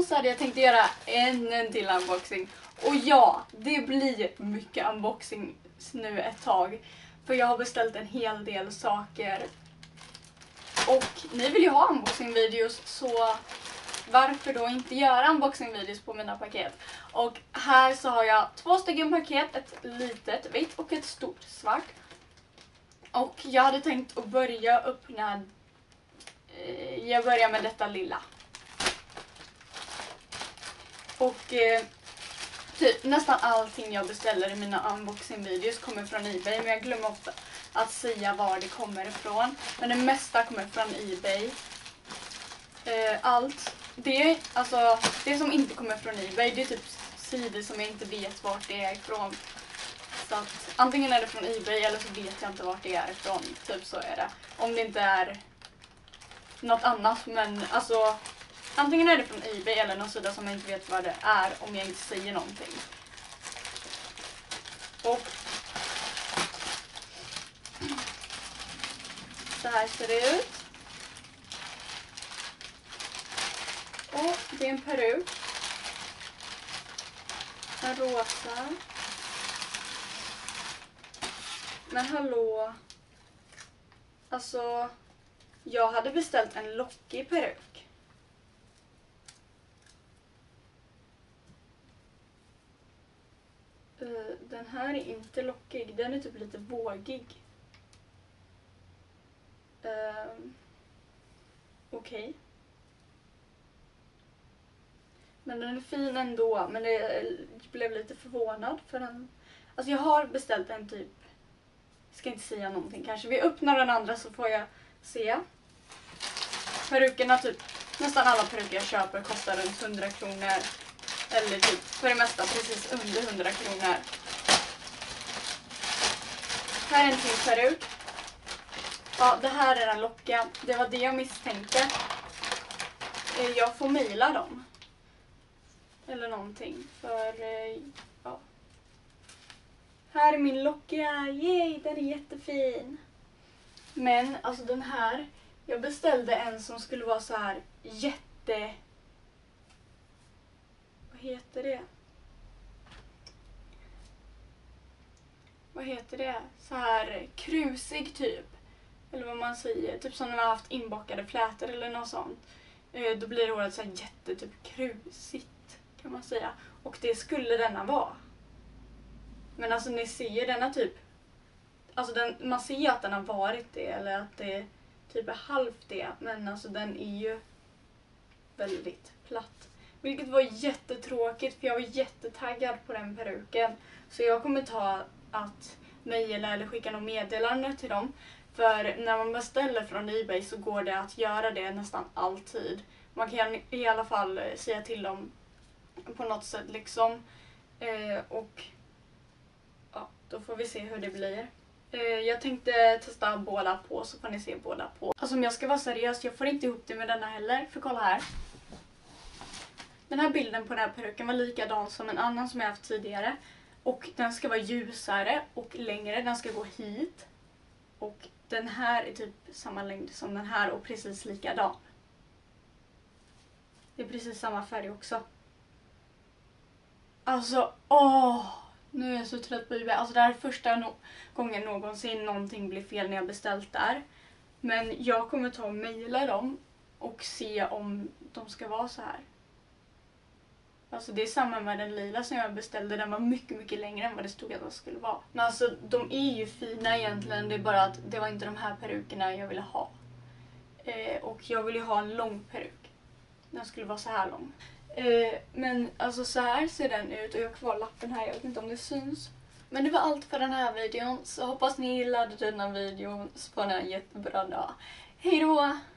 så hade jag tänkt göra en till unboxing. Och ja, det blir mycket unboxing nu ett tag. För jag har beställt en hel del saker. Och ni vill ju ha unboxing-videos, så varför då inte göra unboxing-videos på mina paket? Och här så har jag 2 stycken paket, ett litet vitt och ett stort svart. Och jag hade tänkt att börja öppna... Jag börjar med detta lilla. Och typ nästan allting jag beställer i mina unboxing-videos kommer från eBay. Men jag glömmer ofta att säga var det kommer ifrån. Men det mesta kommer från eBay. Allt. Det som inte kommer från eBay, det är typ sidor som jag inte vet vart det är ifrån. Så att antingen är det från eBay eller så vet jag inte vart det är ifrån. Typ så är det. Om det inte är något annat, men alltså antingen är det från eBay eller någon sida som jag inte vet vad det är om jag inte säger någonting. Och så här ser det ut. Och det är en peruk. En rosa. Men hallå. Alltså, jag hade beställt en lockig peruk. Den här är inte lockig. Den är typ lite vågig. Okej. Men den är fin ändå. Men jag blev lite förvånad för den. Alltså jag har beställt en typ. Jag ska inte säga någonting. Kanske vi öppnar den andra så får jag se. Perukerna typ. Nästan alla peruker jag köper kostar runt 100 kronor. Eller typ för det mesta precis under 100 kronor. Här är en till peruk. Ja, det här är den lockiga. Det var det jag misstänkte. Jag får mejla dem. Eller någonting. För, ja. Här är min lockiga. Yay, den är jättefin. Men, alltså den här. Jag beställde en som skulle vara så här jätte... Vad heter det? Vad heter det? Så här krusig typ. Eller vad man säger. Typ som när man har haft inbockade flätor eller något sånt. Då blir håret så här jätte typ krusigt kan man säga. Och det skulle denna vara. Men alltså ni ser ju denna typ. Alltså man ser ju att den har varit det. Eller att det typ är halvt det. Men alltså den är ju väldigt platt. Vilket var jättetråkigt för jag var jättetaggad på den peruken. Så jag kommer ta att mejla eller skicka något meddelande till dem. För när man beställer från eBay så går det att göra det nästan alltid. Man kan i alla fall säga till dem på något sätt liksom. Och ja, då får vi se hur det blir. Jag tänkte testa båda på så får ni se båda på. Alltså om jag ska vara seriös, jag får inte ihop det med denna heller. För kolla här. Den här bilden på den här peruken var likadan som en annan som jag haft tidigare. Och den ska vara ljusare och längre. Den ska gå hit. Och den här är typ samma längd som den här och precis likadan. Det är precis samma färg också. Alltså, nu är jag så trött på eBay. Alltså det här är första gången någonsin någonting blir fel när jag beställt där. Men jag kommer ta och mejla dem och se om de ska vara så här. Alltså det är samma med den lila som jag beställde. Den var mycket, mycket längre än vad det stod att den skulle vara. Men alltså de är ju fina egentligen. Det är bara att det var inte de här perukerna jag ville ha. Och jag ville ha en lång peruk. Den skulle vara så här lång. Men alltså så här ser den ut. Och jag har kvar lappen här. Jag vet inte om det syns. Men det var allt för den här videon. Så hoppas ni gillade denna videon. Så får ni en jättebra dag. Hej då!